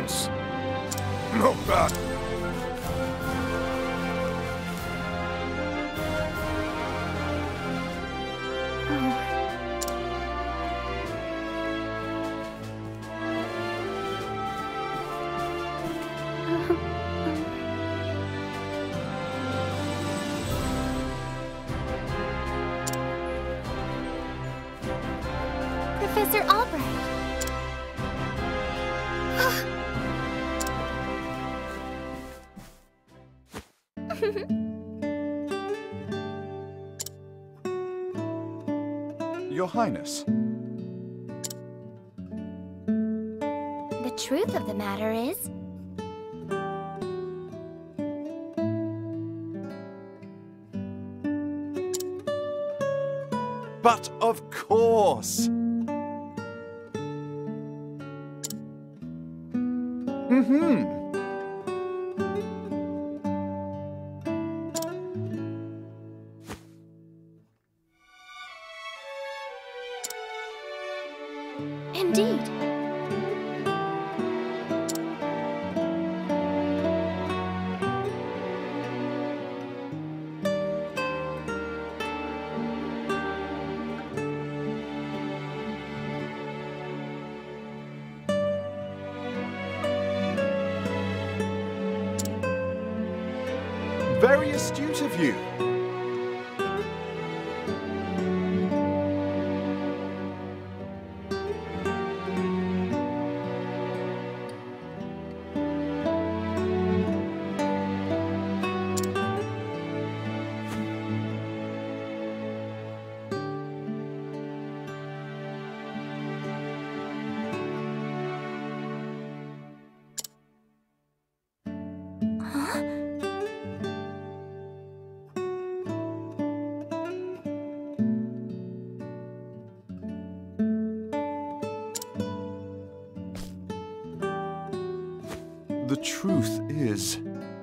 Nonsense. Not bad. Professor Albright. Your Highness. The truth of the matter is, But of course! indeed. Very astute of you. The truth is...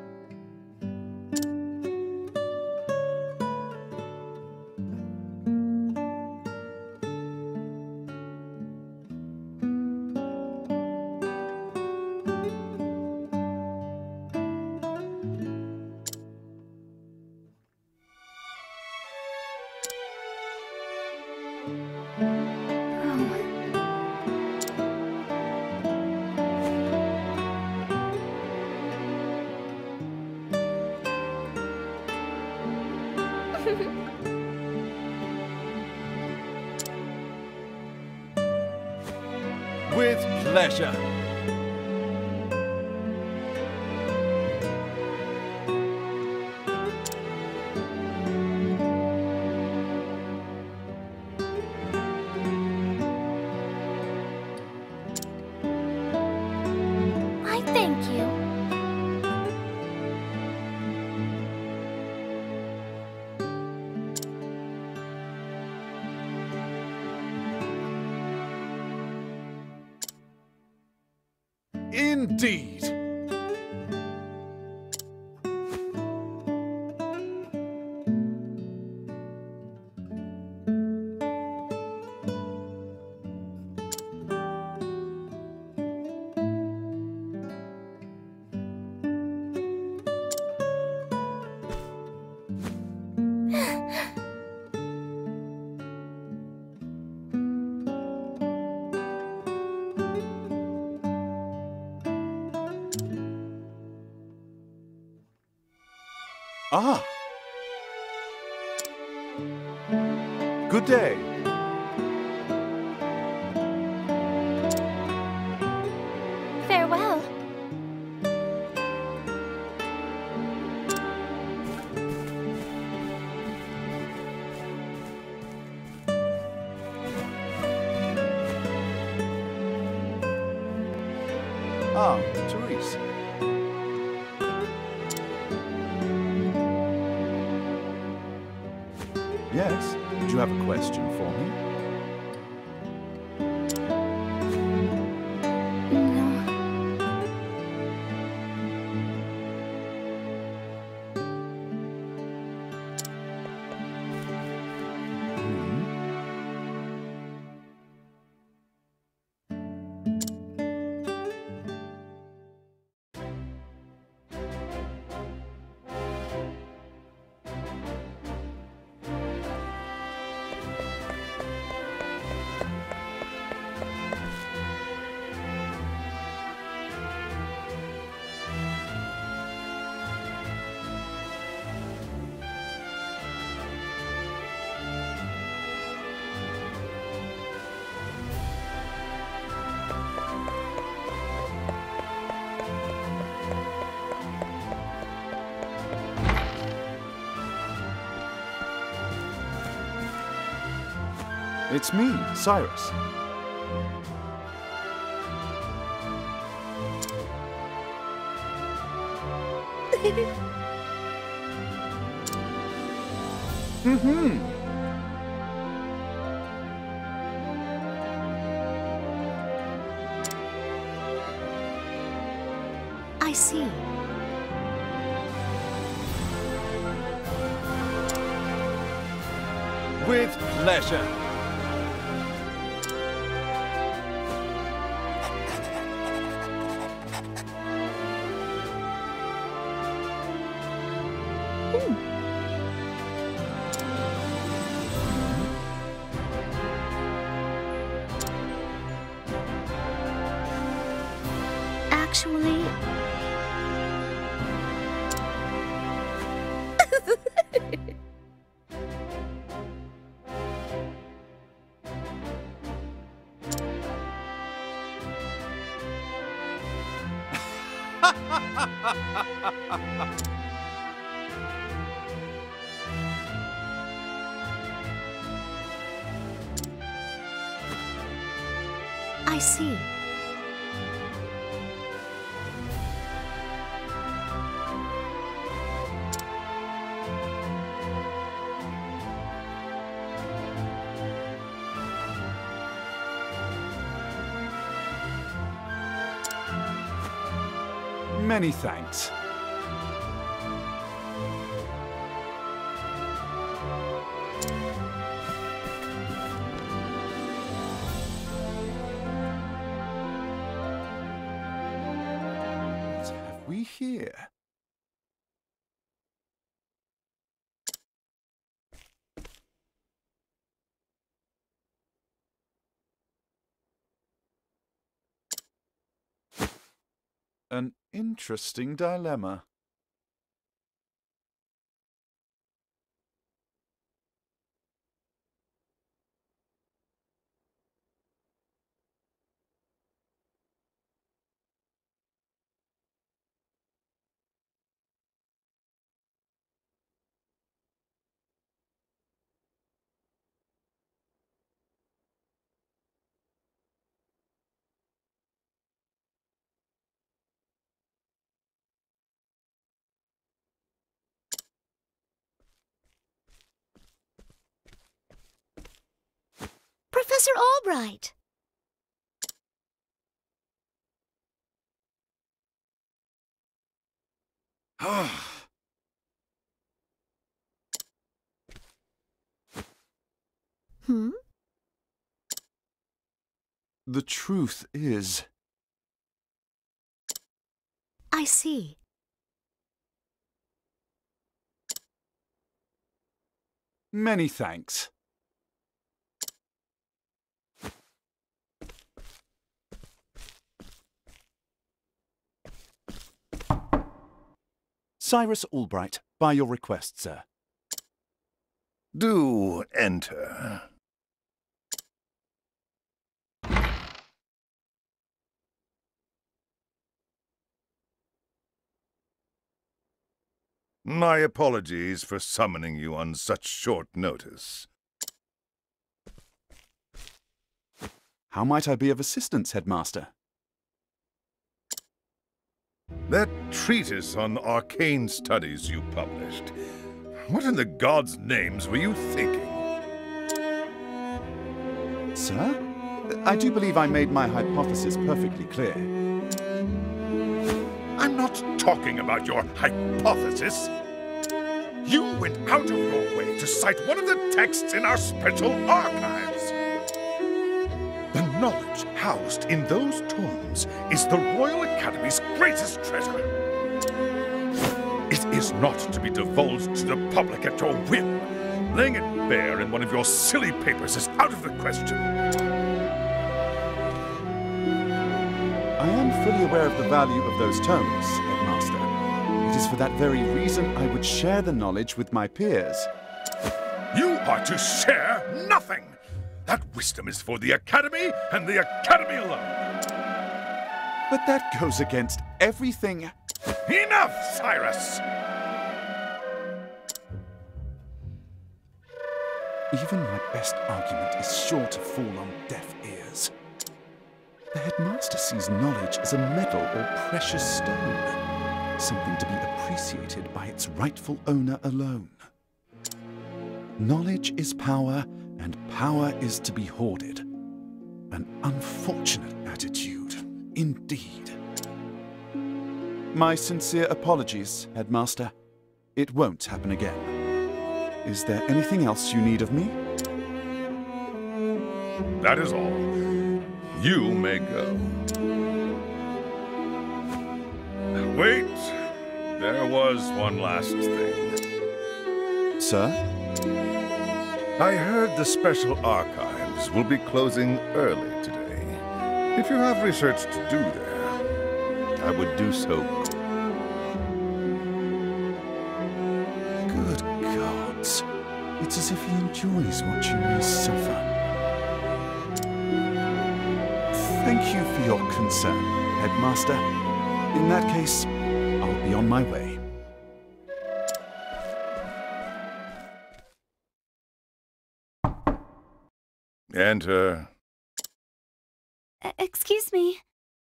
With pleasure. I thank you. Indeed. Ah. Good day. Farewell. Ah, Therese. Yes? Do you have a question for me? No. It's me, Cyrus. I see. With pleasure. Actually... I see. Many thanks. What have we here? An interesting dilemma. Professor Albright! Hmm? The truth is... I see. Many thanks. Cyrus Albright, by your request, sir. Do enter. My apologies for summoning you on such short notice. How might I be of assistance, Headmaster? That treatise on arcane studies you published. What in the gods' names were you thinking? Sir? I do believe I made my hypothesis perfectly clear. I'm not talking about your hypothesis. You went out of your way to cite one of the texts in our special archives. The knowledge housed in those tomes is the Royal Academy's greatest treasure. It is not to be divulged to the public at your whim. Laying it bare in one of your silly papers is out of the question. I am fully aware of the value of those tomes, Headmaster. It is for that very reason I would share the knowledge with my peers. You are to share nothing! That wisdom is for the Academy and the Academy alone. But that goes against everything... Enough, Cyrus! Even my best argument is sure to fall on deaf ears. The headmaster sees knowledge as a metal or precious stone, something to be appreciated by its rightful owner alone. Knowledge is power, and power is to be hoarded. An unfortunate attitude, indeed. My sincere apologies, Headmaster. It won't happen again. Is there anything else you need of me? That is all. You may go. Wait, there was one last thing. Sir? I heard the Special Archives will be closing early today. If you have research to do there, I would do so. Good gods. It's as if he enjoys watching me suffer. Thank you for your concern, Headmaster. In that case, I'll be on my way. Enter. Excuse me.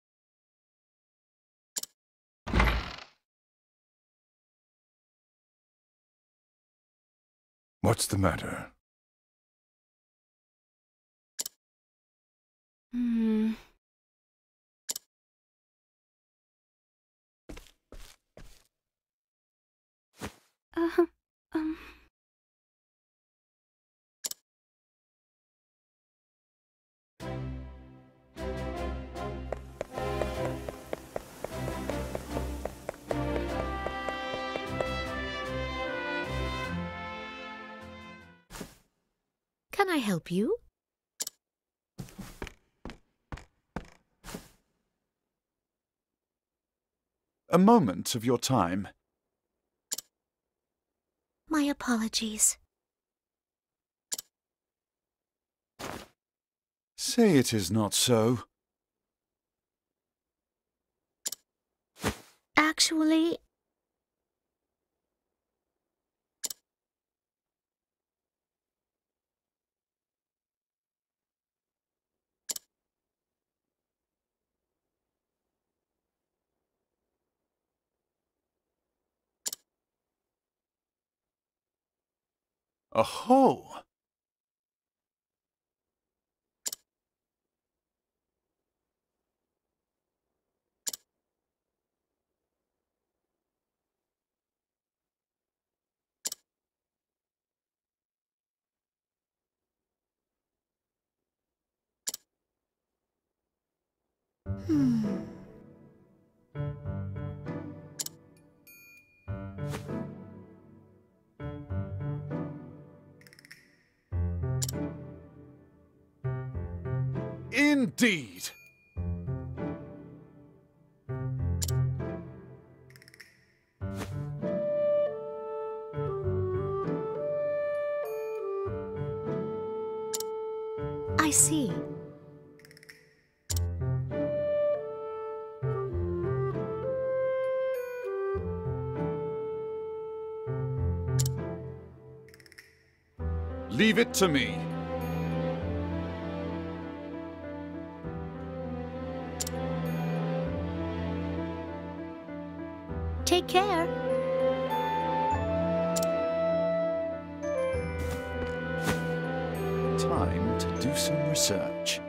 What's the matter? Can I help you? A moment of your time. My apologies. Say it is not so. Actually, Aho! Indeed! I see. Leave it to me. Take care. Time to do some research.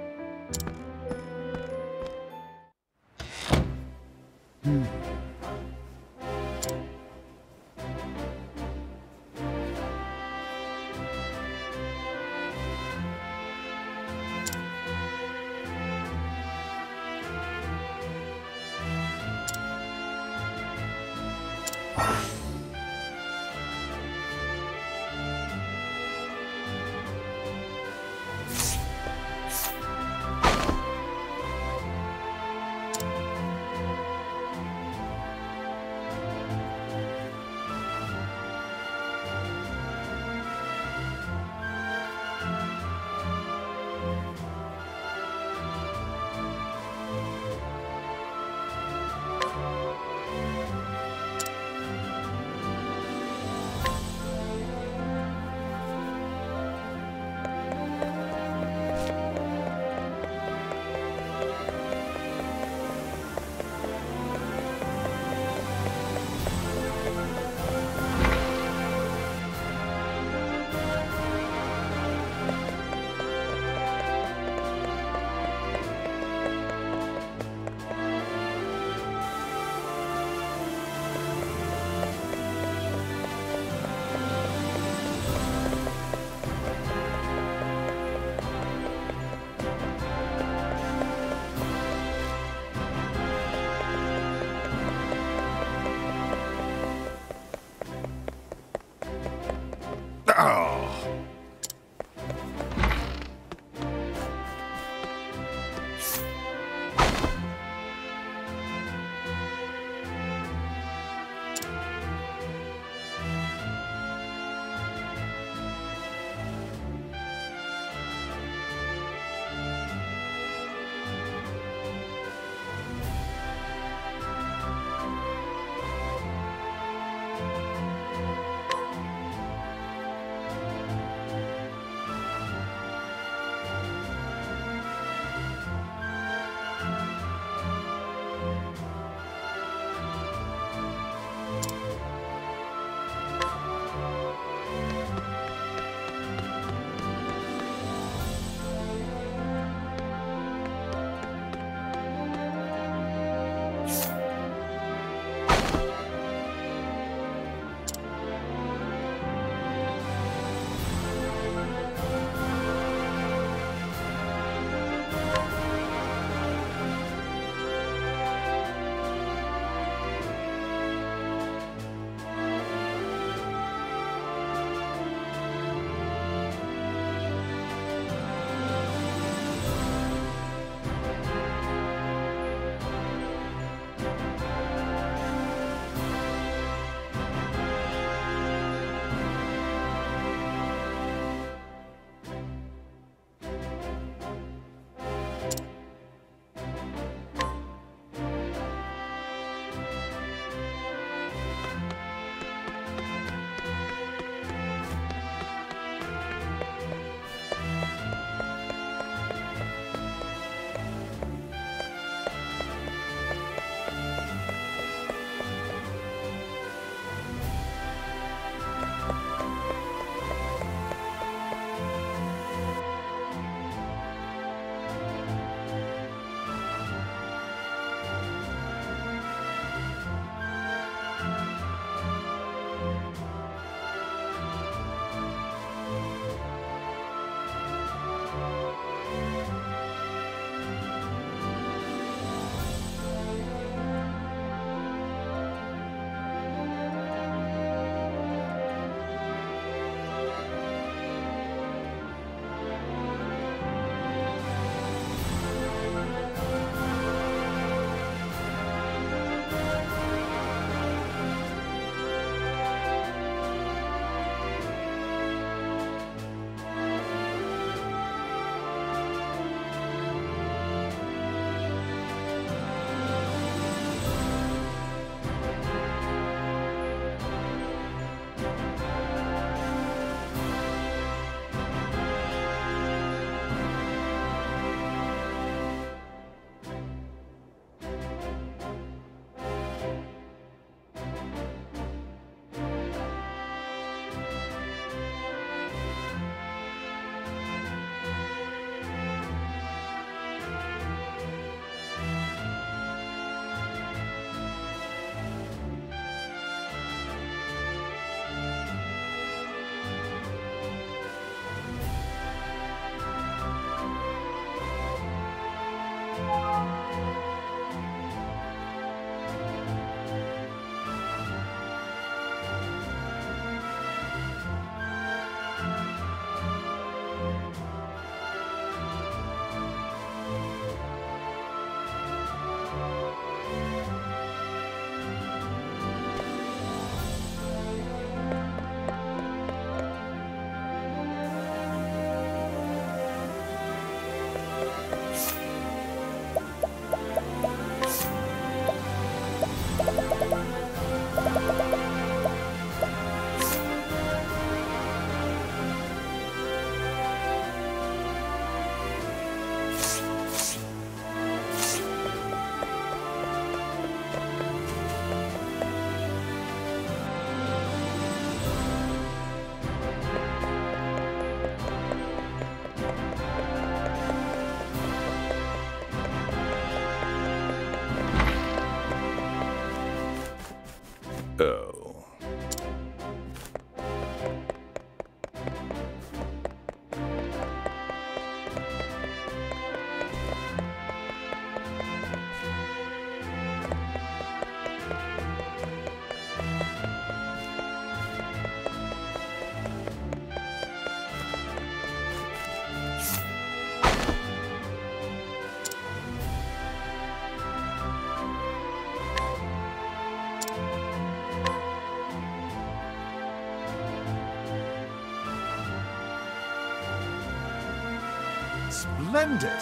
Splendid!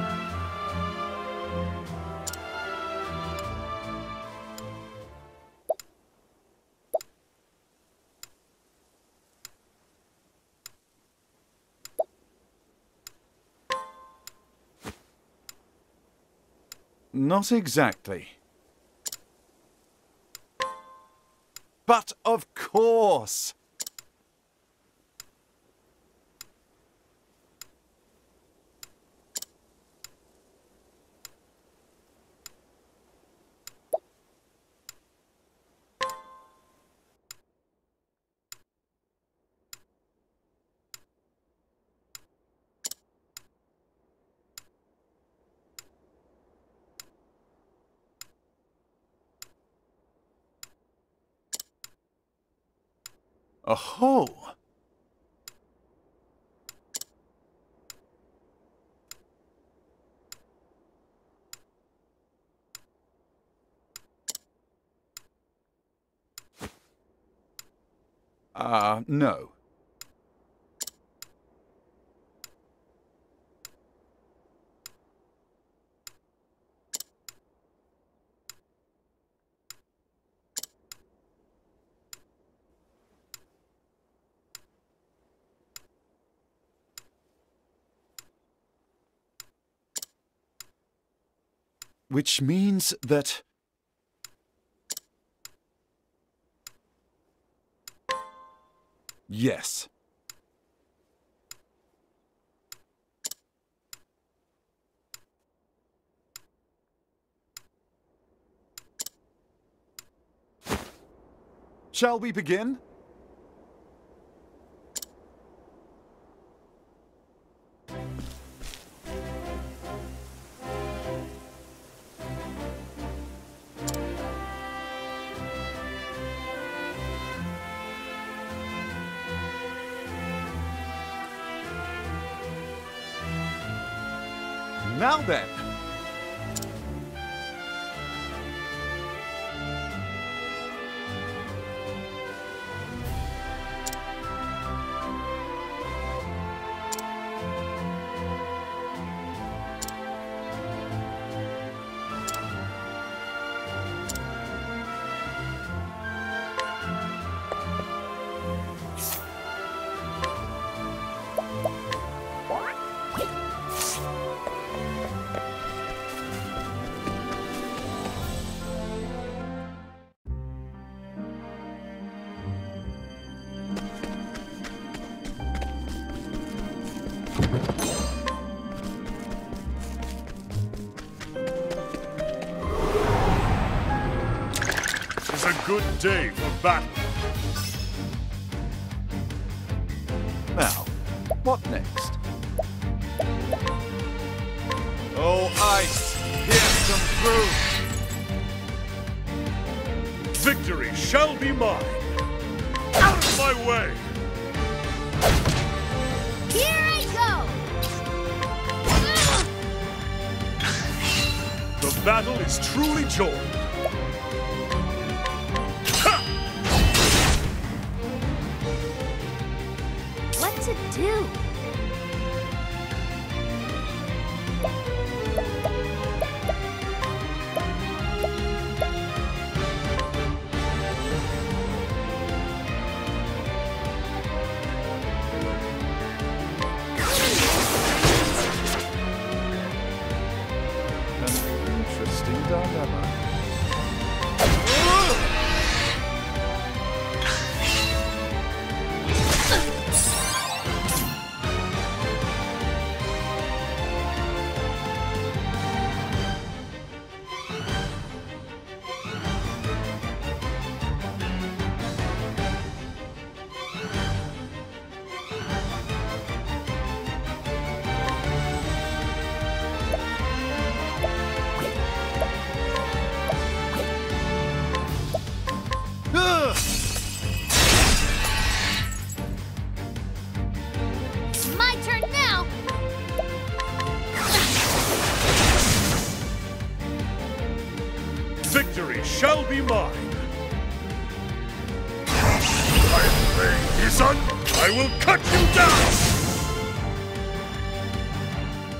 Not exactly. But of course! Oh! No. Which means that... Yes. Shall we begin? Now then. It's a good day for battle. Now, what next? Oh, ice, here's some through. Victory shall be mine. Out of my way! Here I go! The battle is truly joined. What to do? An interesting dilemma. My turn now! Victory shall be mine. I am son. I will cut you down.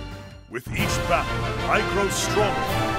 With each battle, I grow stronger.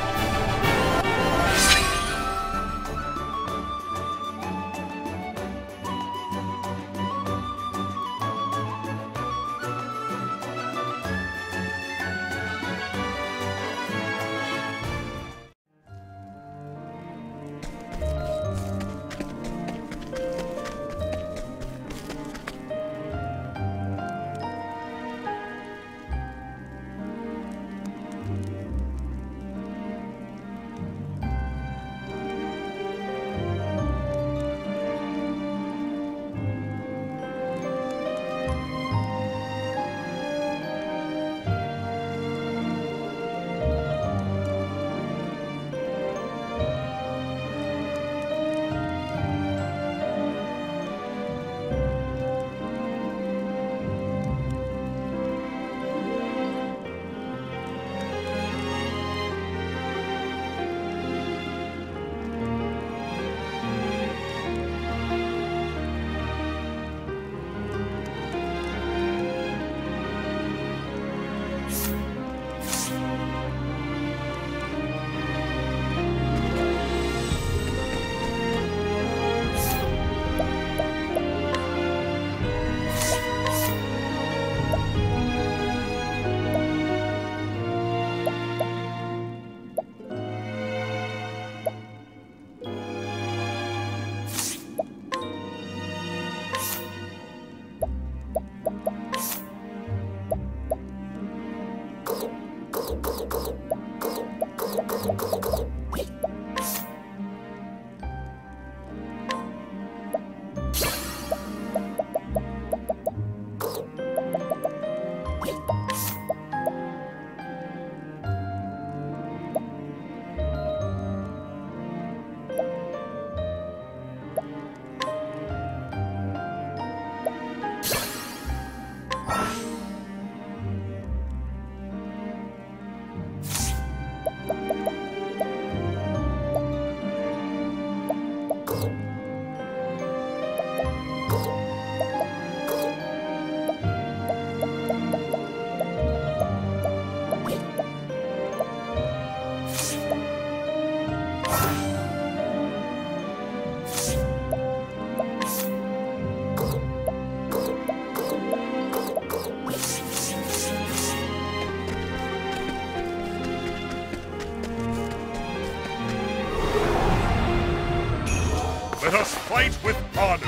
Let us fight with honor.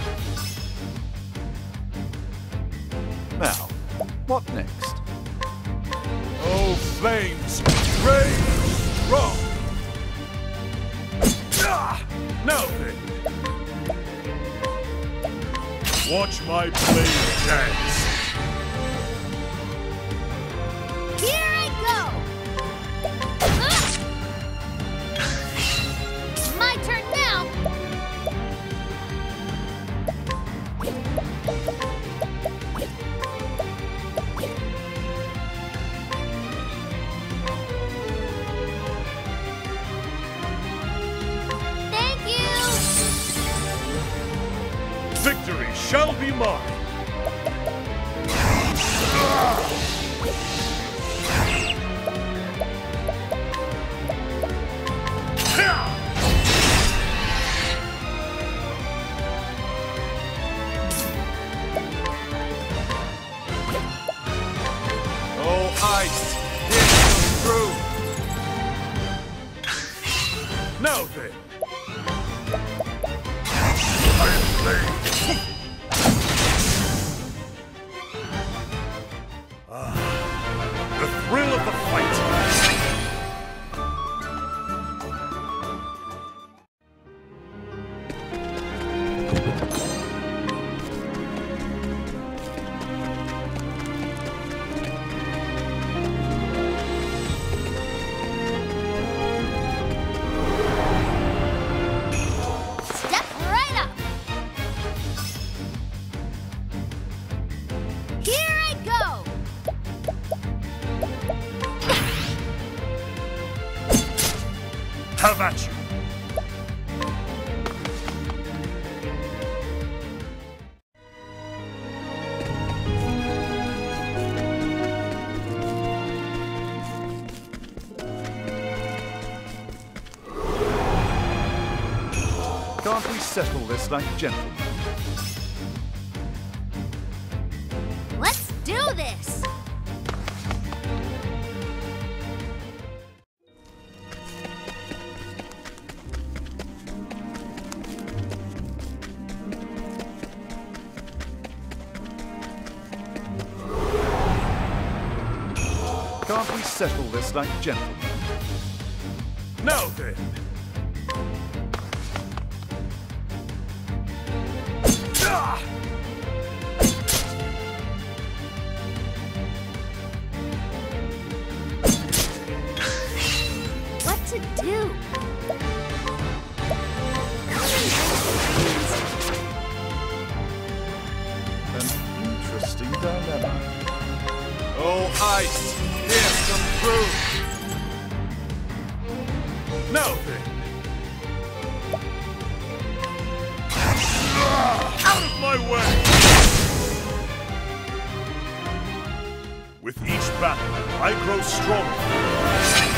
Now, what next? Oh, flames, rage strong. Now then, watch my blade dance. Here I go! My turn now! Thank you! Victory shall be mine. Oh, ice! It's through! Now then, I am playing. The thrill of the fight. Step right up! Here I go! Have at you. Can't we settle this like gentlemen? Let's do this! Can't we settle this like gentlemen? Now then! Ah! What to do? An interesting dilemma. Oh, ice! Here, come through! Now then! Out of my way! With each battle, I grow stronger.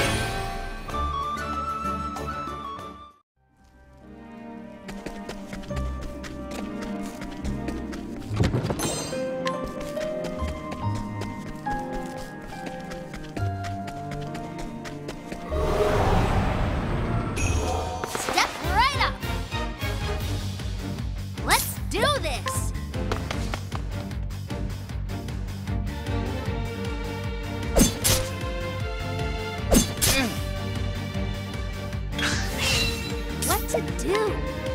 Step right up! Let's do this! What to do?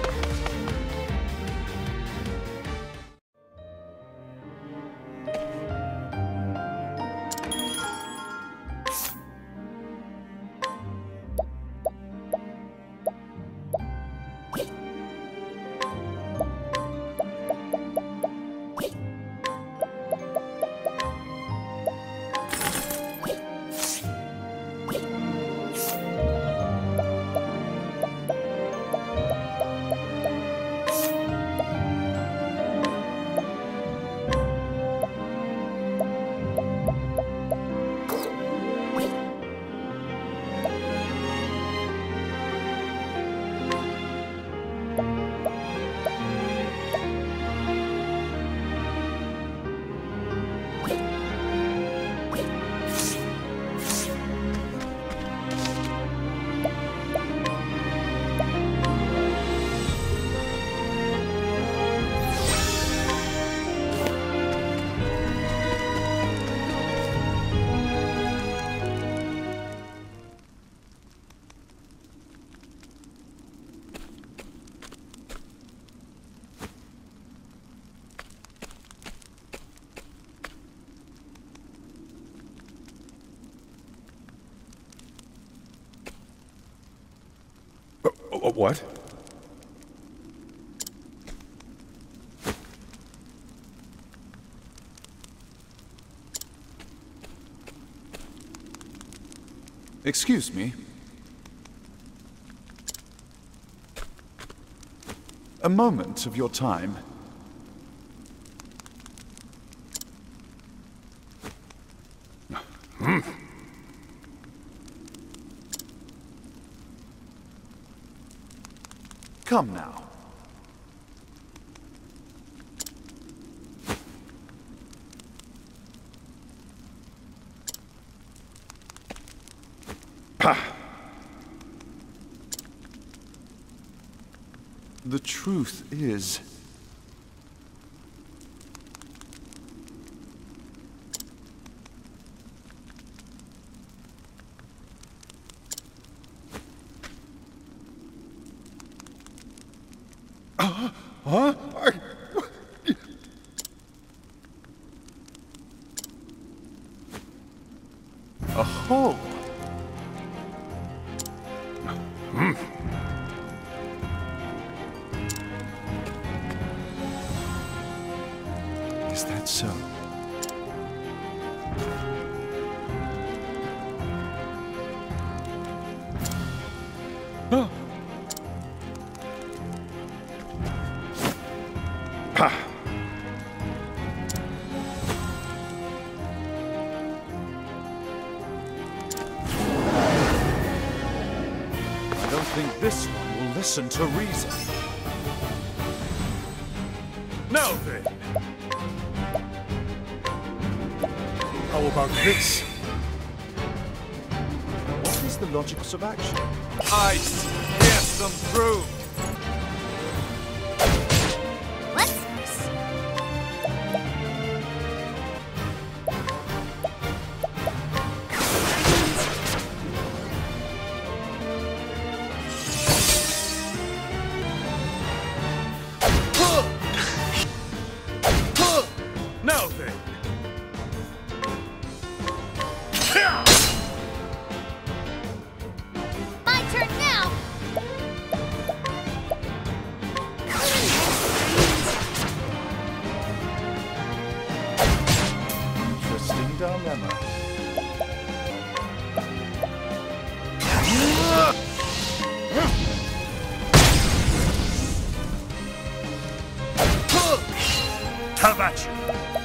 What? Excuse me. A moment of your time. Come now. The truth is, Huh? aho! Is that so? I don't think this one will listen to reason. Now then. How about this? What is the logical course of action? Ice, pierce them through. What's this? Now then. My turn now! Interesting dilemma. Have at you.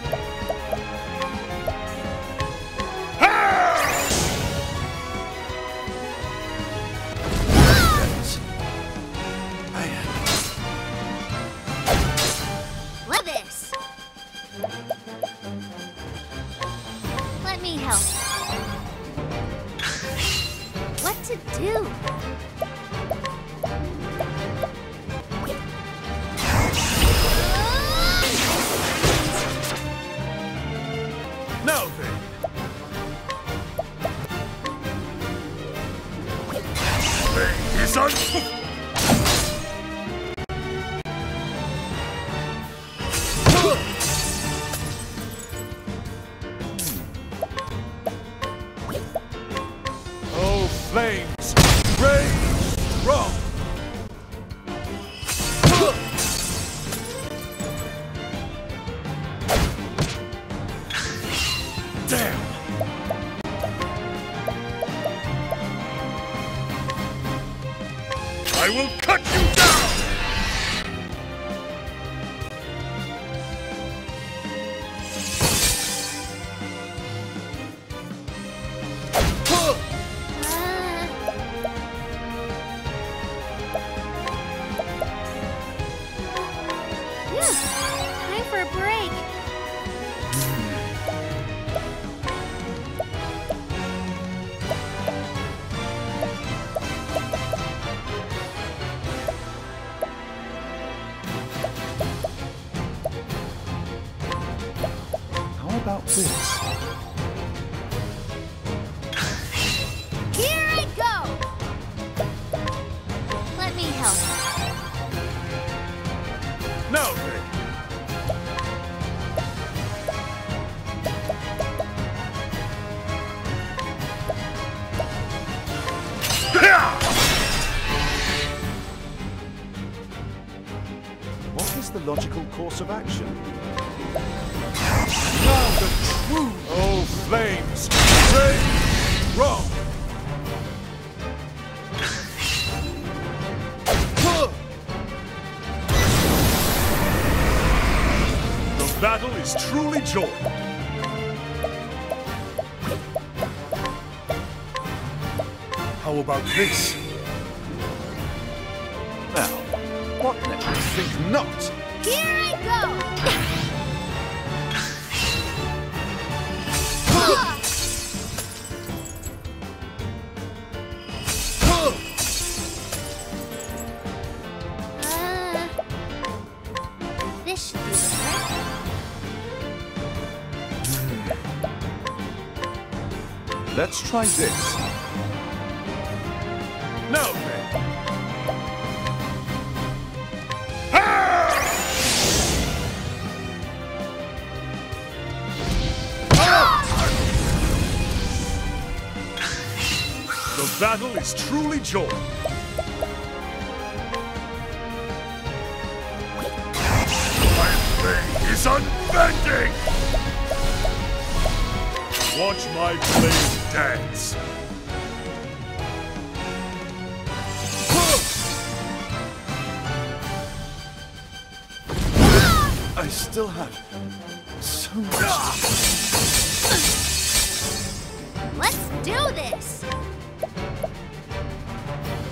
Love this! Let me help. What to do? Now then. Is on. Oh, flames, rage strong. Damn. I will cut you down! Time for a break. How about this? Here I go! Let me help. Now then. What is the logical course of action? Now the true Oh, flames, rage strong. The battle is truly joined. How about this? Now, what makes me think not? Here I go! This should be it, right? Let's try this. Now then. The battle is truly joined. My blade is unbending! Watch my blade dance. I still have so much. Let's do this!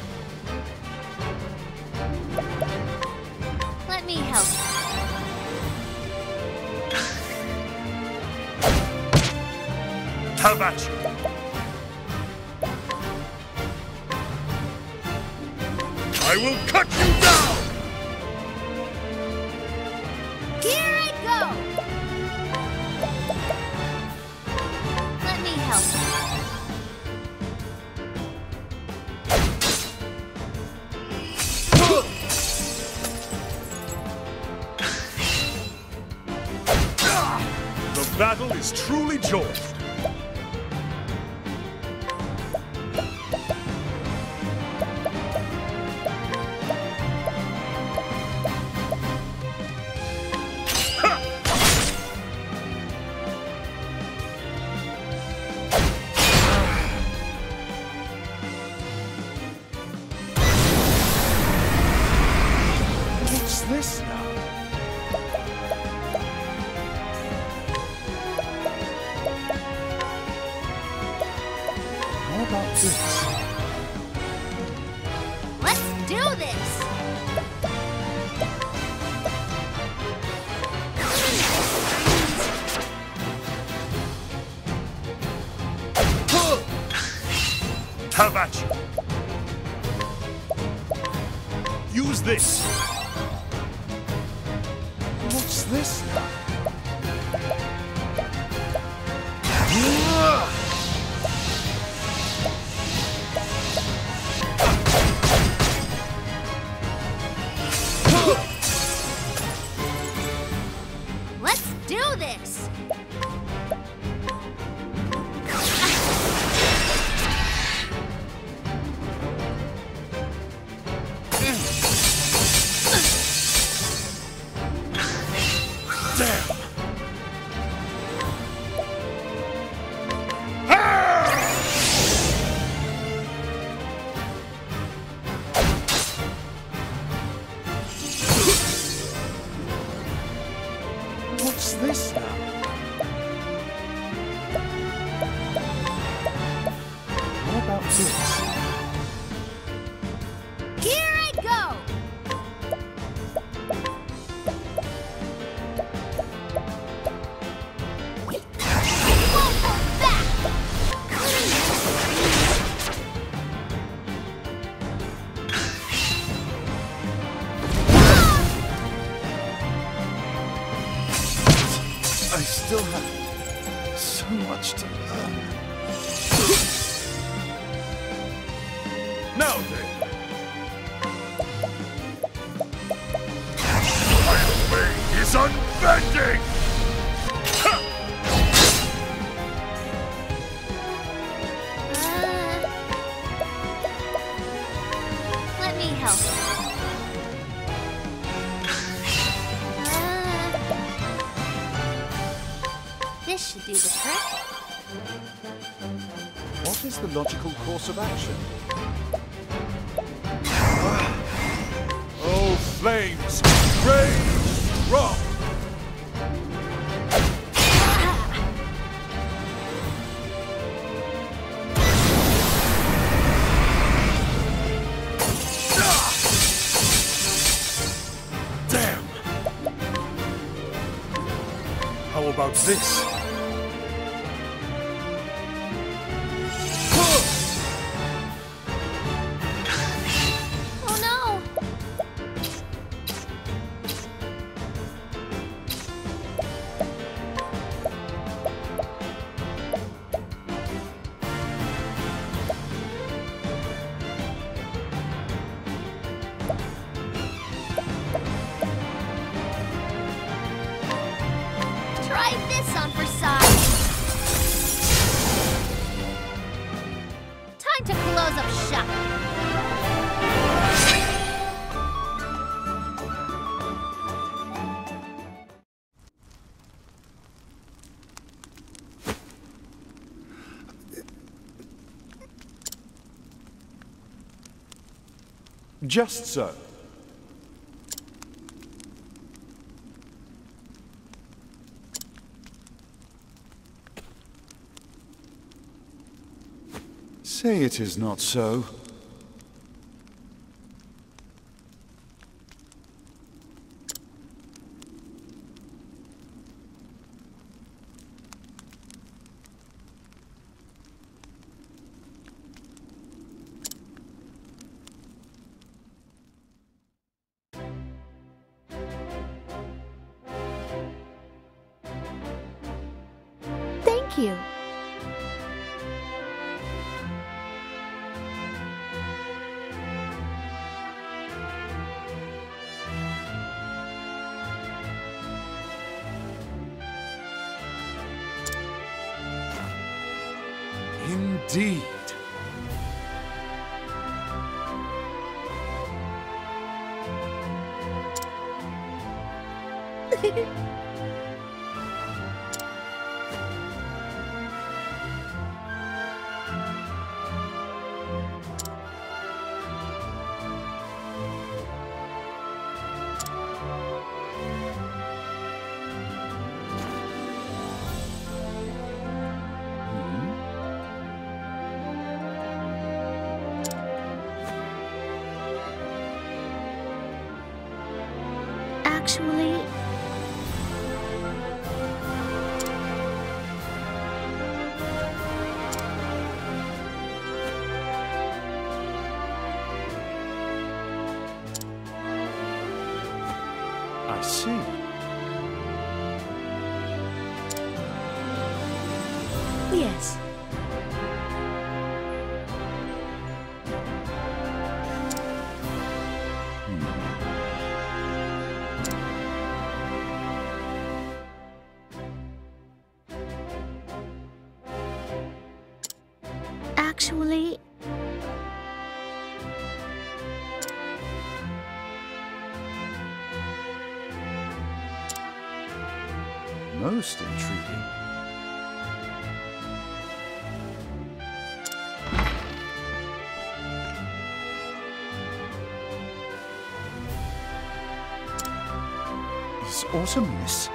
Let me help. Have at you! I will cut you down! Here I go! Let me help. The battle is truly joined. What's this now? How about this? Let's do this! Have at you! Use this! What's this now? Let's do this! Damn! What's this now? How about this? Here I go! Won't hold back! I still have so much to learn. Now then! My way is unbending! Ha! Let me help. This should do the trick. What is the logical course of action? Oh, flames! Rage strong! Damn! How about this? Oh no! Try this on for size. Time to close up shop. Just so. Say it is not so. Thank you. Indeed. Actually, I see. yes. Actually, Most intriguing. Is Artemis?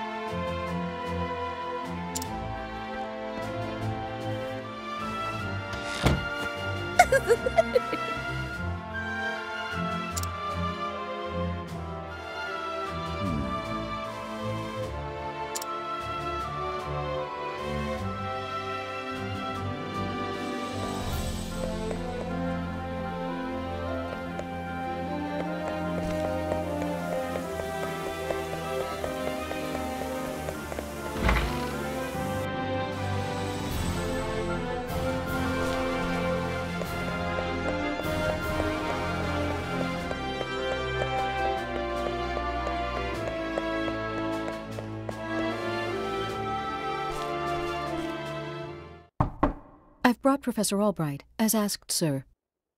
I've brought Professor Albright, as asked, sir.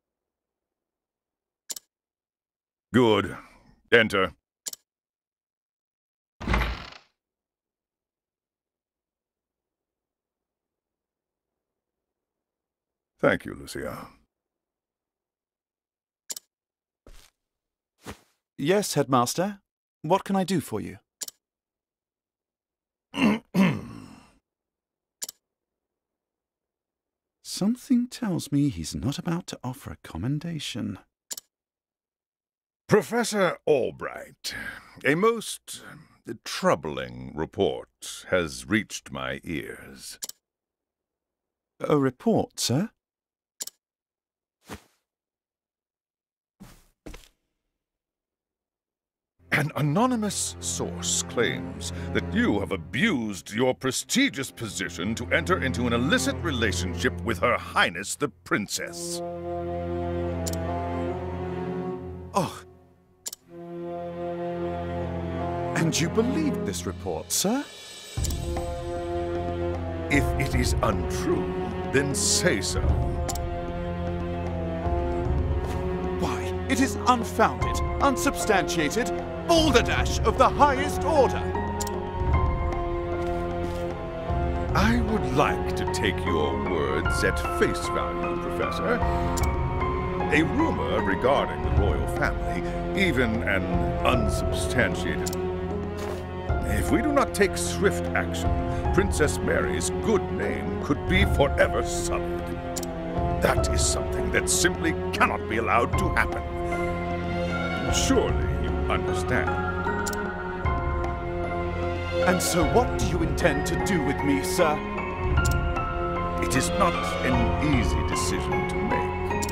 Good. Enter. Thank you, Lucia. Yes, Headmaster. What can I do for you? Something tells me he's not about to offer a commendation. Professor Albright, a most troubling report has reached my ears. A report, sir? An anonymous source claims that you have abused your prestigious position to enter into an illicit relationship with Her Highness the Princess. Oh. And you believed this report, sir? If it is untrue, then say so. Why, it is unfounded, unsubstantiated, balderdash of the highest order. I would like to take your words at face value, Professor. A rumor regarding the royal family, even an unsubstantiated. If we do not take swift action, Princess Mary's good name could be forever sullied. That is something that simply cannot be allowed to happen. Surely you understand. And so what do you intend to do with me, sir? It is not an easy decision to make.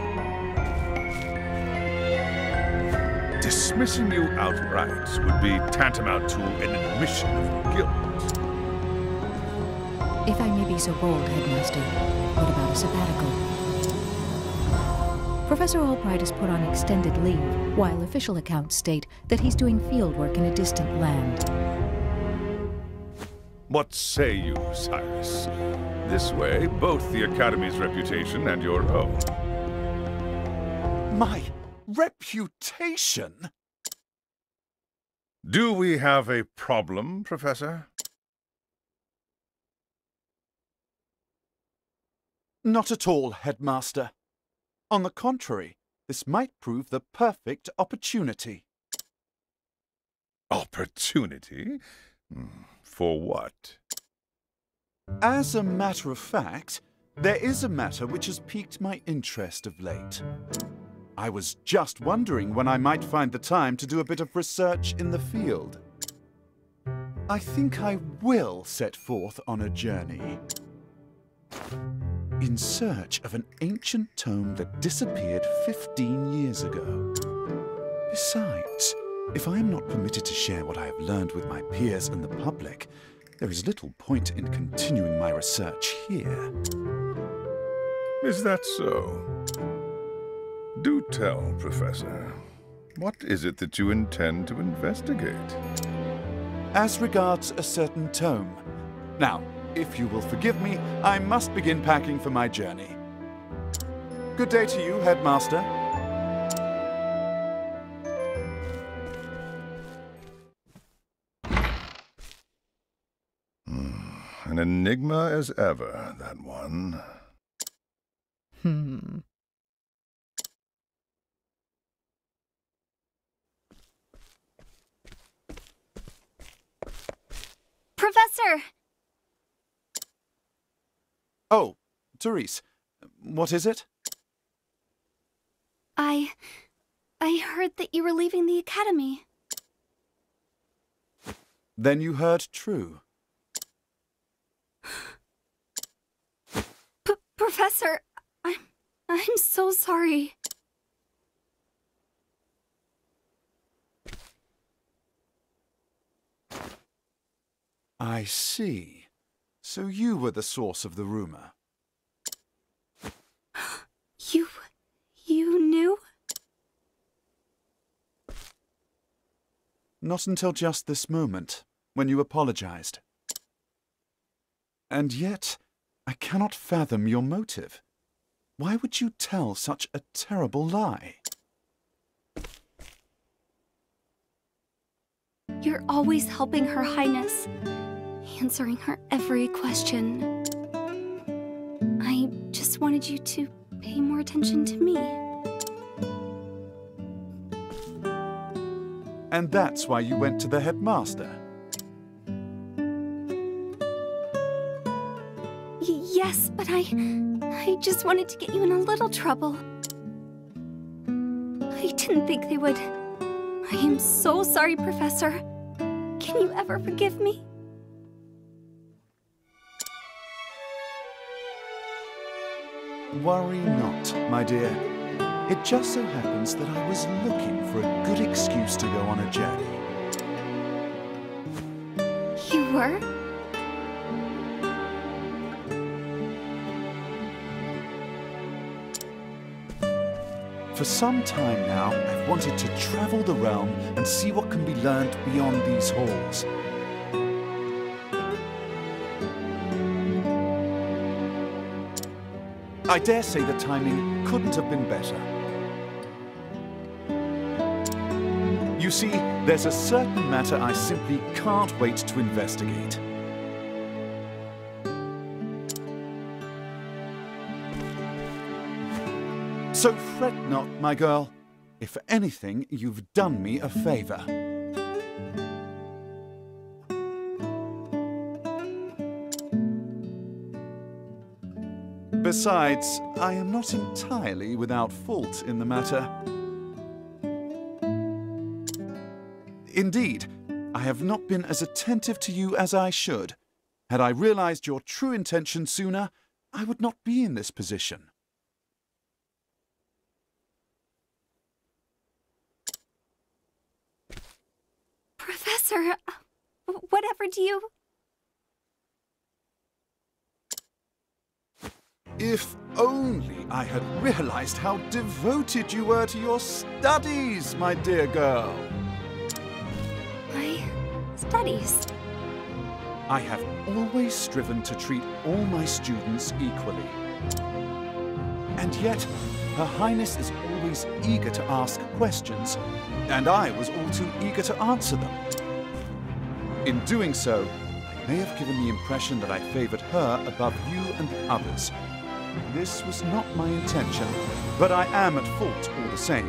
Dismissing you outright would be tantamount to an admission of guilt. If I may be so bold, Headmaster. What about a sabbatical? Professor Albright is put on extended leave, while official accounts state that he's doing field work in a distant land. What say you, Cyrus? This way, both the Academy's reputation and your own. My reputation? Do we have a problem, Professor? Not at all, Headmaster. On the contrary, this might prove the perfect opportunity. Opportunity? For what? As a matter of fact, there is a matter which has piqued my interest of late. I was just wondering when I might find the time to do a bit of research in the field. I think I will set forth on a journey in search of an ancient tome that disappeared 15 years ago. Besides, if I am not permitted to share what I have learned with my peers and the public, there is little point in continuing my research here. Is that so? Do tell, Professor. What is it that you intend to investigate? As regards a certain tome. Now, if you will forgive me, I must begin packing for my journey. Good day to you, Headmaster. An enigma as ever, that one. Professor! Oh, Therese, what is it? I heard that you were leaving the Academy. Then you heard true. Professor, I'm so sorry. I see. So you were the source of the rumor. You knew? Not until just this moment, when you apologized. And yet, I cannot fathom your motive. Why would you tell such a terrible lie? You're always helping Her Highness, answering her every question. I just wanted you to pay more attention to me. And that's why you went to the headmaster. Yes, but I just wanted to get you in a little trouble. I didn't think they would. I am so sorry, Professor. Can you ever forgive me? Worry not, my dear. It just so happens that I was looking for a good excuse to go on a journey. You were? For some time now, I've wanted to travel the realm and see what can be learned beyond these halls. I dare say the timing couldn't have been better. You see, there's a certain matter I simply can't wait to investigate. So fret not, my girl. If anything, you've done me a favor. Besides, I am not entirely without fault in the matter. Indeed, I have not been as attentive to you as I should. Had I realized your true intention sooner, I would not be in this position. Professor, whatever do you... If only I had realized how devoted you were to your studies, my dear girl. My studies. I have always striven to treat all my students equally. And yet, Her Highness is always eager to ask questions, and I was all too eager to answer them. In doing so, I may have given the impression that I favored her above you and the others. This was not my intention, but I am at fault all the same.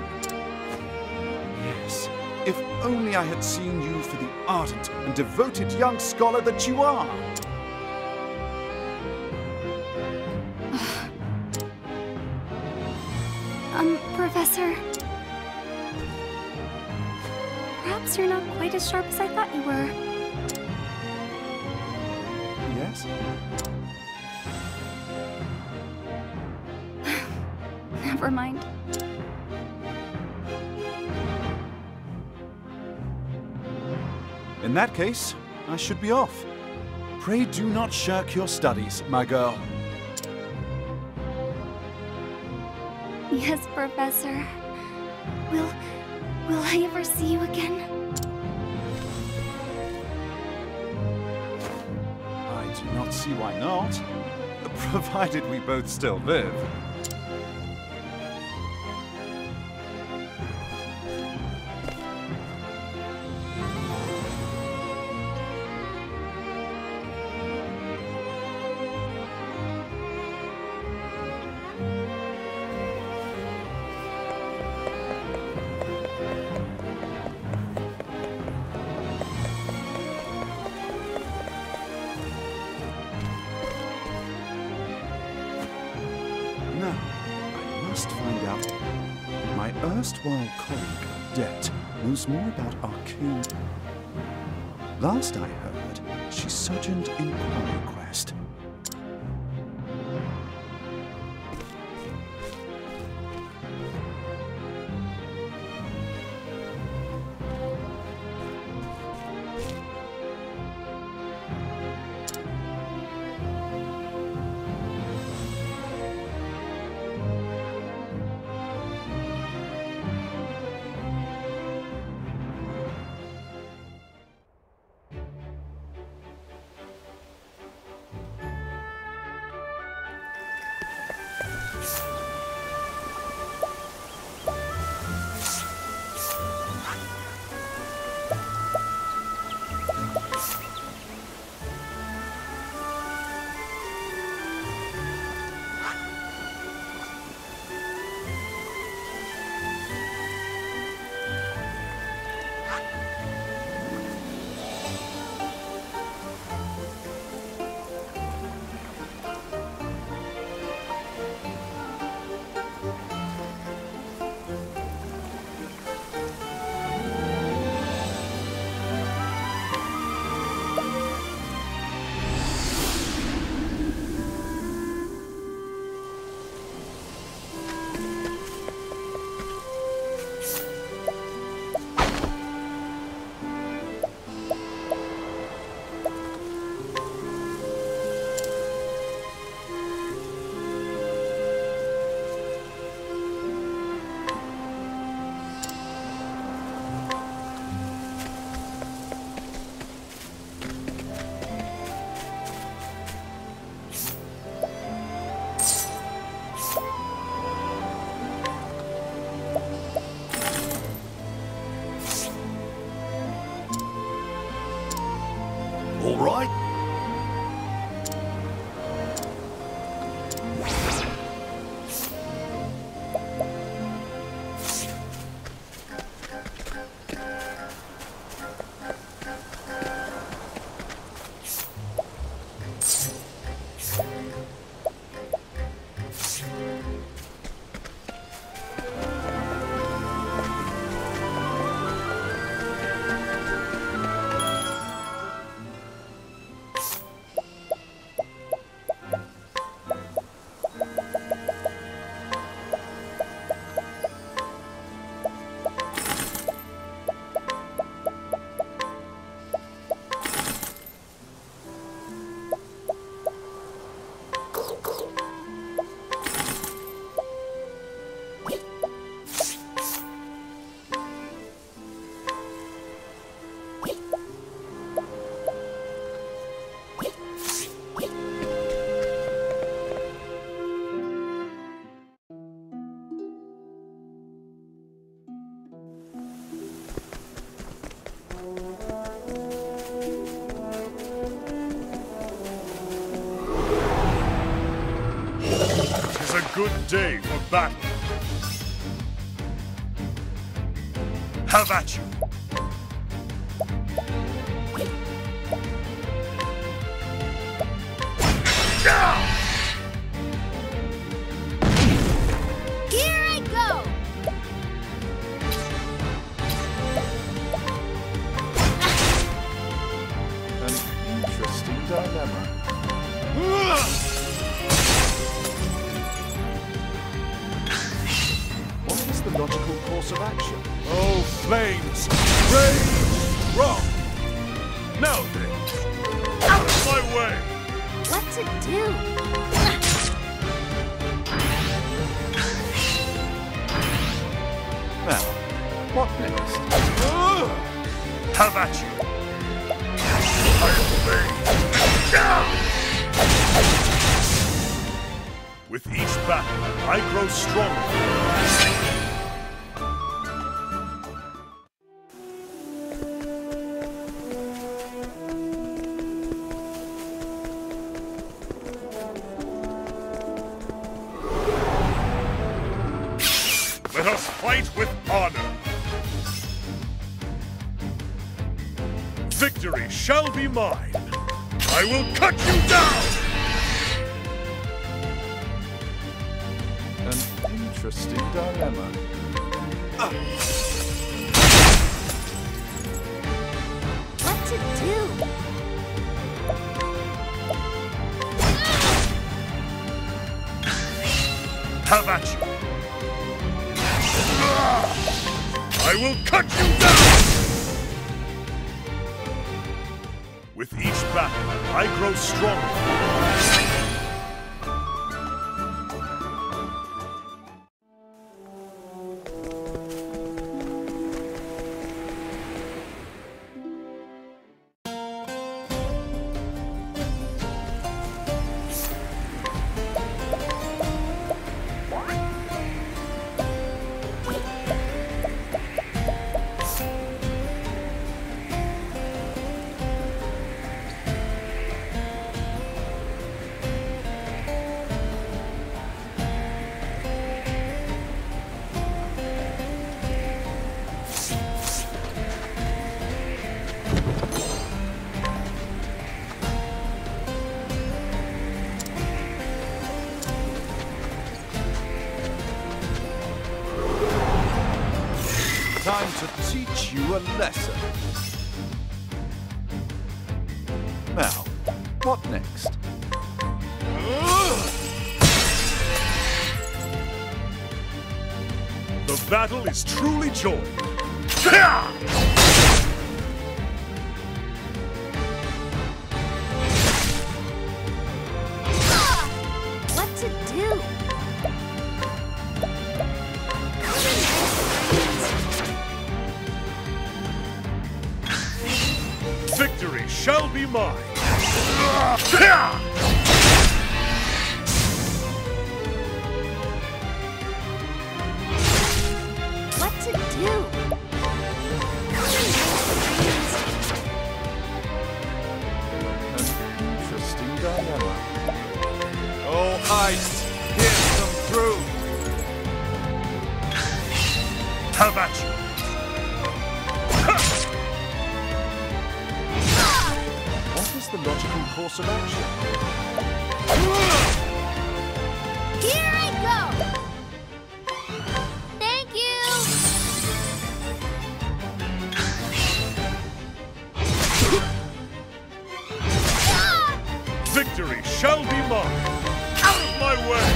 Yes, if only I had seen you for the ardent and devoted young scholar that you are. Professor. Perhaps you're not quite as sharp as I thought you were. Yes? Never mind. In that case, I should be off. Pray do not shirk your studies, my girl. Yes, Professor. Will I ever see you again? I do not see why not, provided we both still live. Now, I must find out. My erstwhile colleague, Det, knows more about arcane. Last I heard, she sojourned in Quarry Quest. good day for battle. Have at you. Here I go! An interesting dilemma. What is the logical course of action? Oh, flames! Rage! Wrong! Now then, out of my way! What's it do? Now, what next? Have at you! With each battle, I grow stronger. Let us fight with honor. Victory shall be mine. I will cut you down! An interesting dilemma. What's it do? Have at you! I will cut you down! With each battle, I grow stronger. Time to teach you a lesson. Now, what next? The battle is truly joined. What's it do? Victory shall be mine. What's it do? An interesting dilemma. Oh, ice, pierce them through. Have at you. What is the logical course of action? Here I go! Thank you! Victory shall be mine. Out of my way.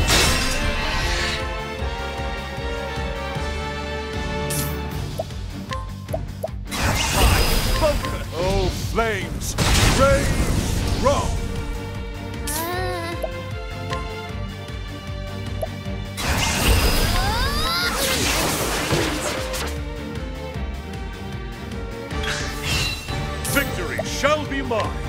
Oh, flames! Rage! Wrong! Victory shall be mine.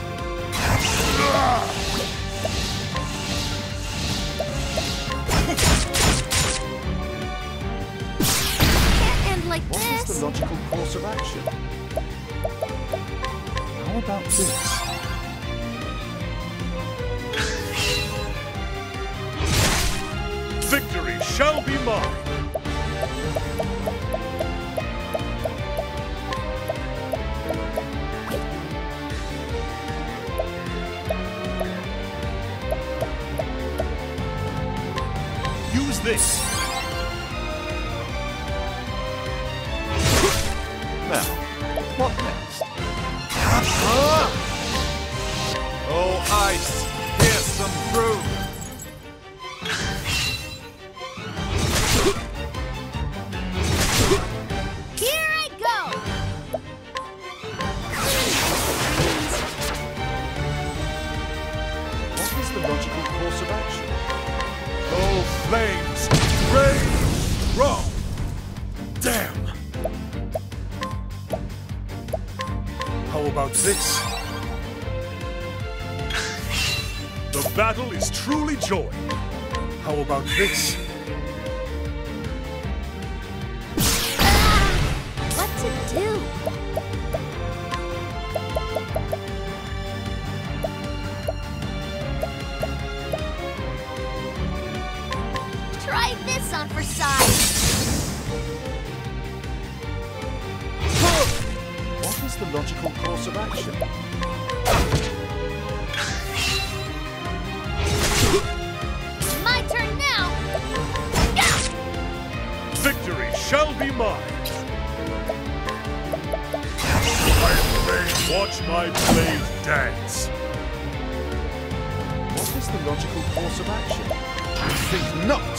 Can't end like What is this. the logical course of action? How about this? be mine. Use this. Now, what next? Oh, ice, pierce them through. Here I go! What is the logical course of action? Oh, flames, rage, strong. Damn. How about this? The battle is truly joy. How about this? What to do? Try this on for size. What is the logical course of action? My turn now. Victory shall be mine. Watch my blade dance. What is the logical course of action? Think not!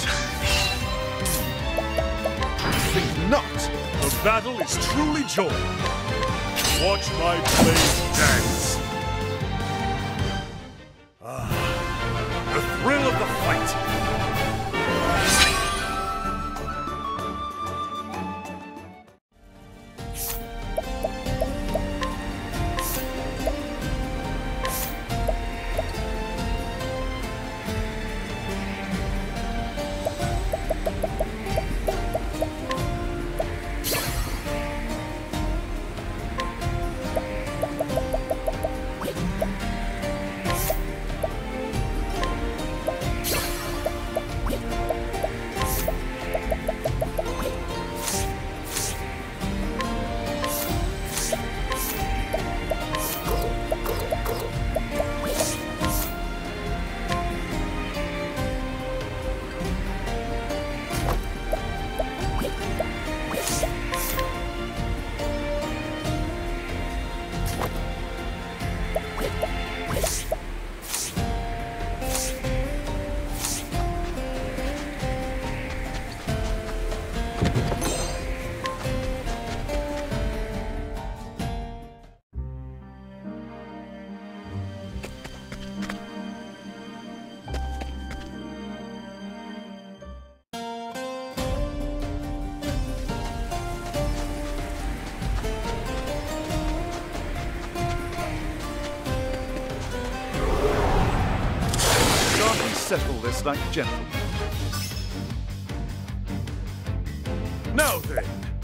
Think not! The battle is truly joy. Watch my blade dance. Ah, the thrill of the fight. Settle this like gentlemen. Now then.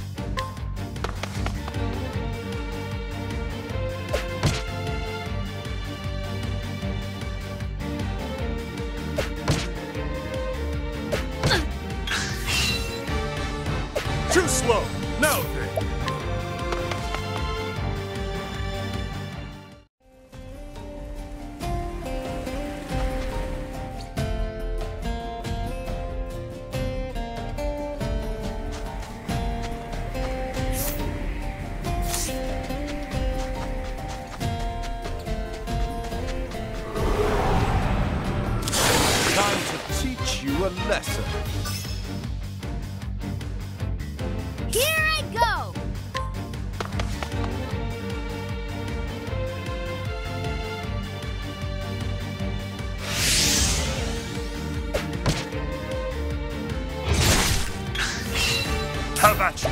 Too slow. Now then. You a lesson. Here I go! Have at you.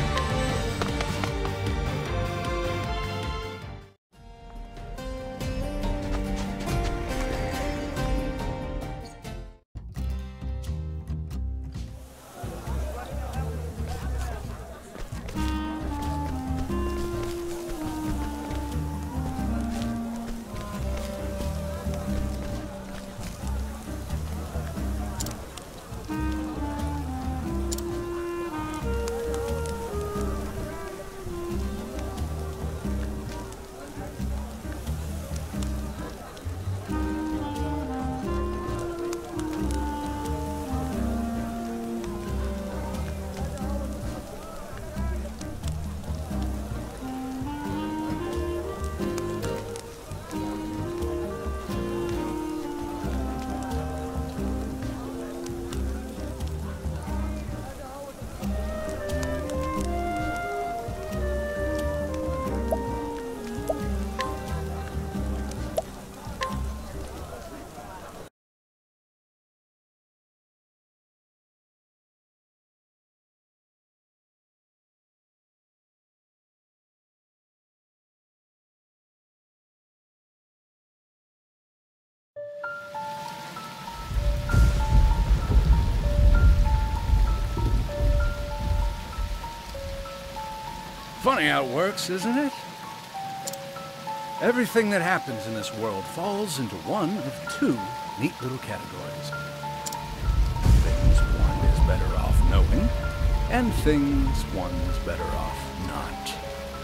Funny how it works, isn't it? Everything that happens in this world falls into one of two neat little categories. Things one is better off knowing, and things one is better off not.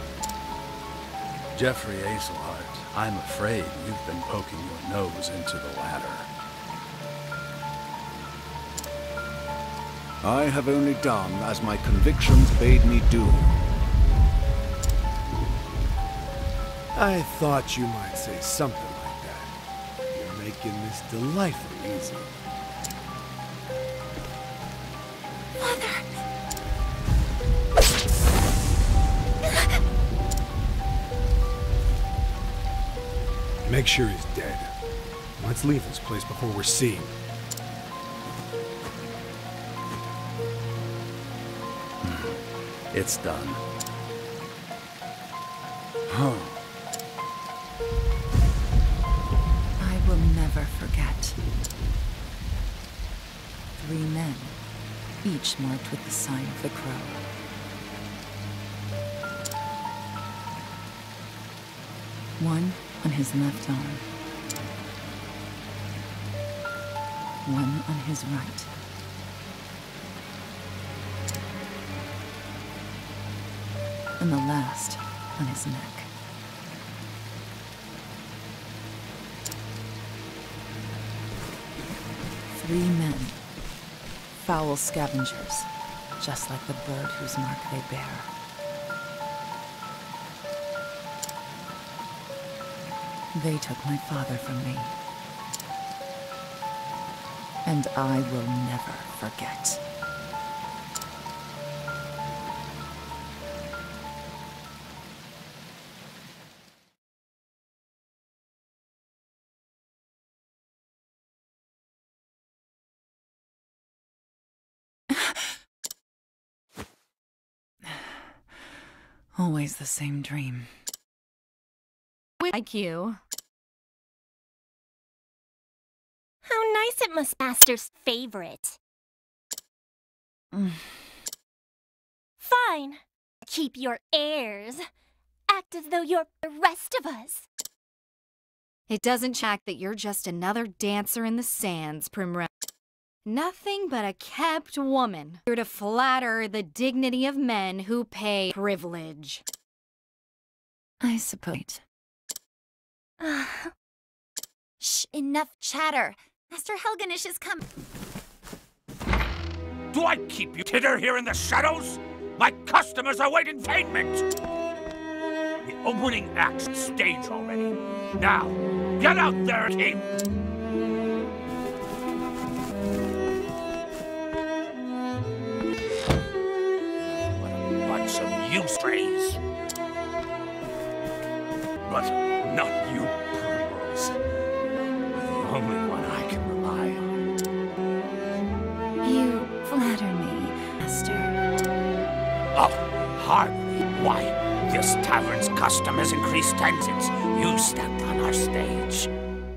Jeffrey Azelhart, I'm afraid you've been poking your nose into the latter. I have only done as my convictions bade me do. I thought you might say something like that. You're making this delightfully easy. Make sure he's dead. Let's leave this place before we're seen. It's done. I will never forget. 3 men, each marked with the sign of the Crow. One on his left arm. One on his right. And the last on his neck. Three men. Foul scavengers, just like the bird whose mark they bear. They took my father from me. And I will never forget. Always the same dream. Like you. How nice it must be, Master's favorite. Fine. Keep your airs. Act as though you're the rest of us. It doesn't check that you're just another dancer in the sands, Primrose. Nothing but a kept woman. Here to flatter the dignity of men who pay privilege. I suppose. Shh, enough chatter. Master Helganish is coming. Do I keep you titter here in the shadows? My customers await entertainment! The opening act's stage already. Now, get out there, team! What a bunch of you strays! But not you, Primrose. The only one I can rely on. You flatter me, Master. Oh, hardly. Why, this tavern's custom has increased 10 since you stepped on our stage.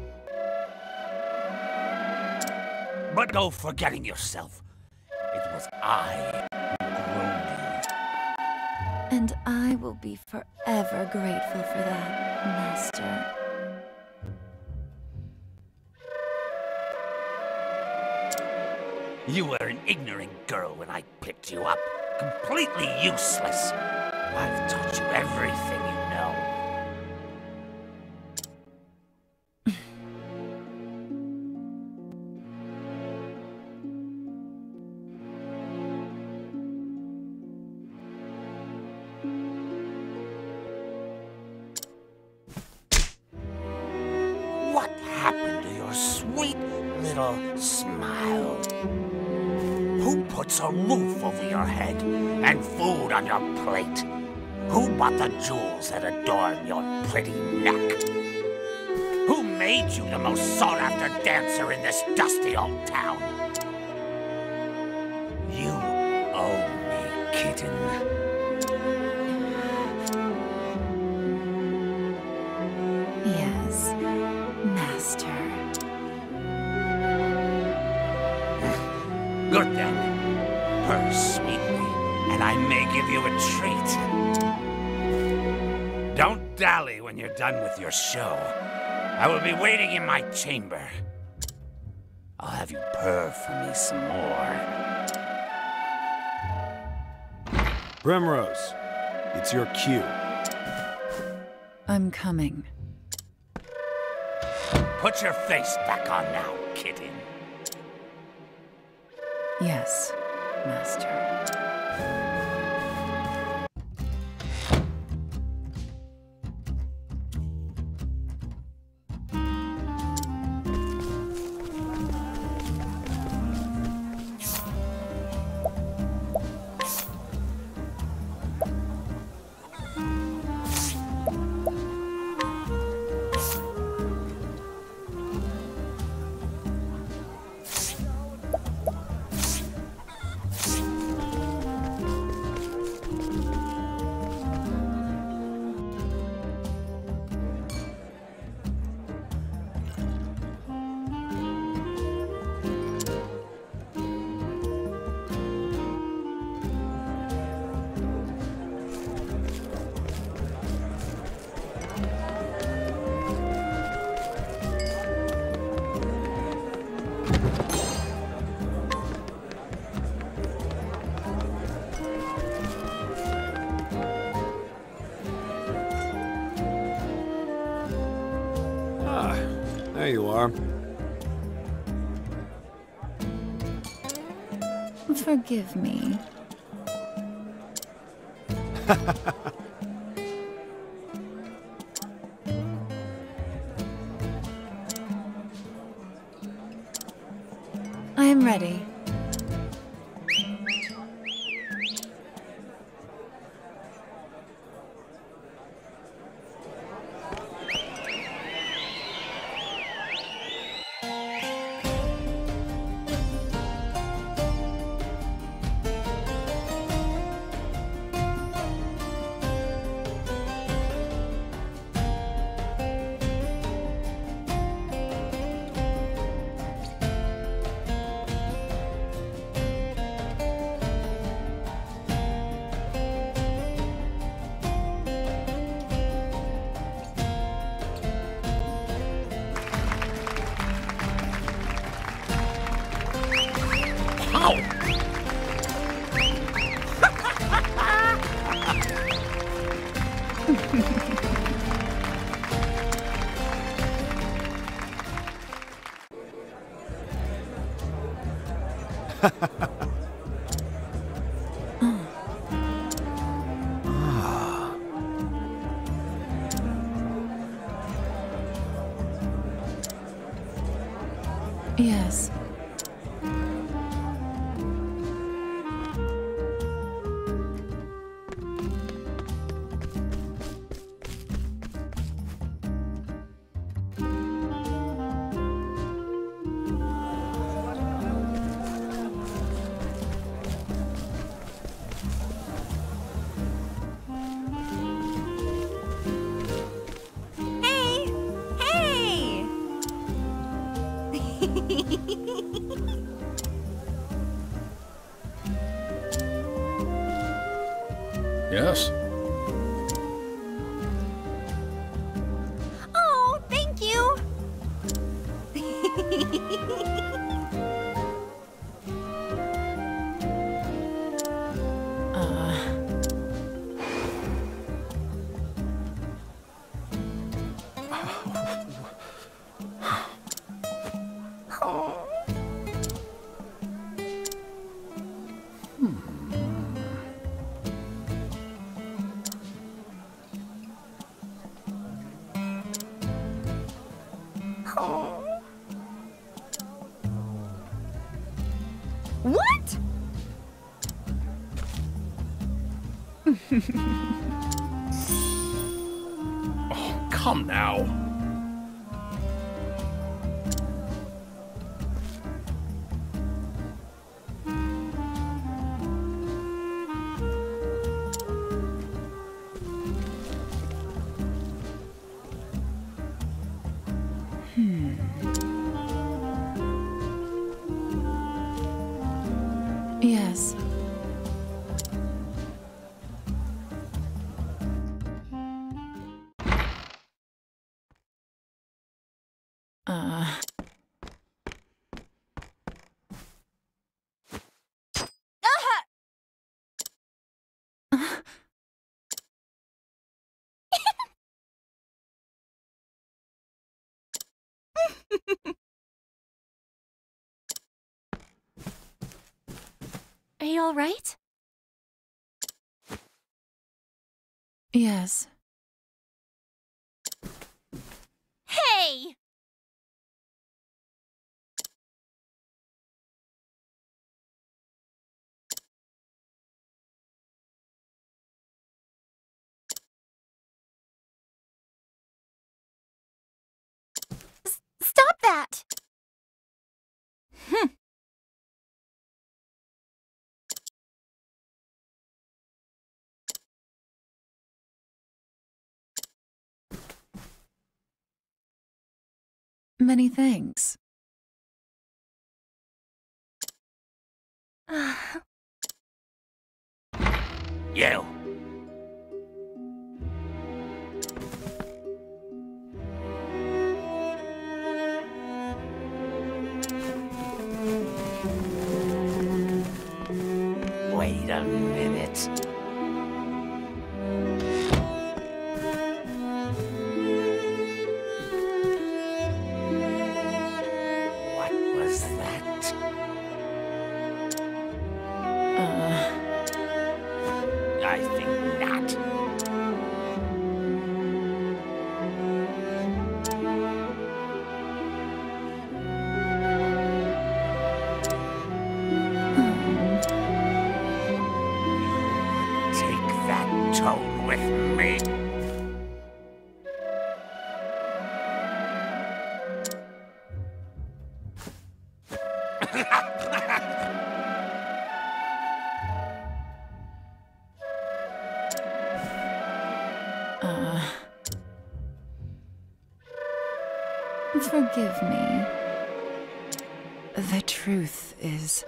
But no forgetting yourself. It was I who groomed you. And I will be forever grateful for that, Master. You were an ignorant girl when I picked you up. Completely useless. I've taught you everything you know. What happened to your sweet little smile? Who puts a roof over your head and food on your plate? Who bought the jewels that adorn your pretty neck? Who made you the most sought-after dancer in this dusty old town? You owe me, kitten. Yes, Master. Good then. Purr sweetly, and I may give you a treat. dally when you're done with your show. I will be waiting in my chamber. I'll have you purr for me some more. Primrose, it's your cue. I'm coming. Put your face back on now, kitten. Yes, Master. There you are. Forgive me. I am ready. Yes. Yes? Oh, thank you! What? Oh, come now. Yes. Are you alright? Yes. Hey! Stop that! Many thanks. You! Wait a minute. What was that? I think not. Take that tone with me. Forgive me. The truth is...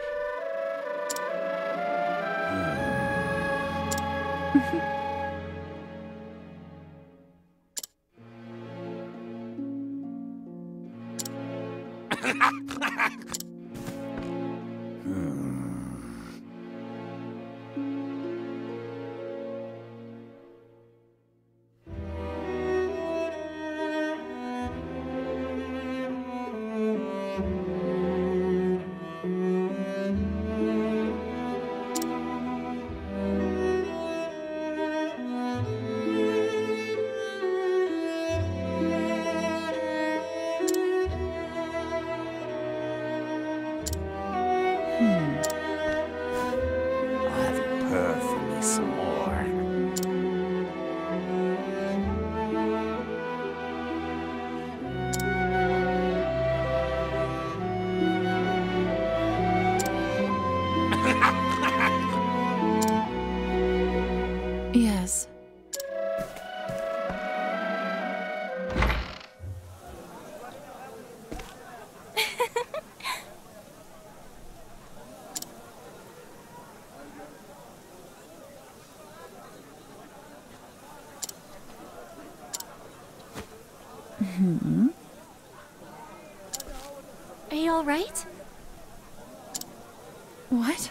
I'll have you purr for me some more. Yes. Are you alright? What?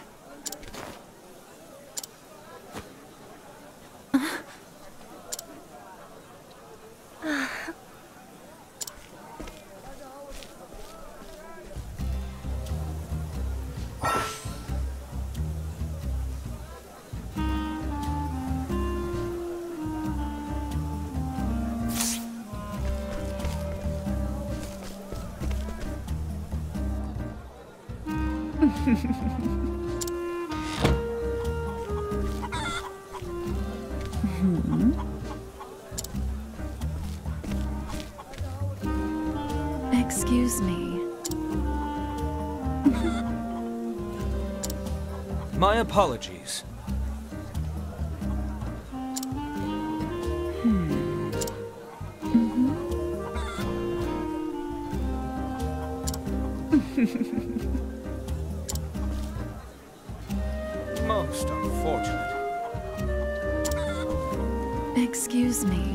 Excuse me. My apologies. Most unfortunate. Excuse me.